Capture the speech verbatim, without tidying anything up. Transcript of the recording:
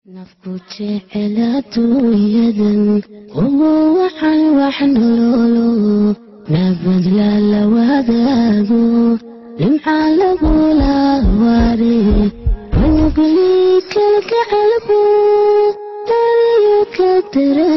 nafku jecelaatu yadan ugu waxan wax nololo nabad la wadaago limca lagu la wari ونقلي كالكعلب لا يكدر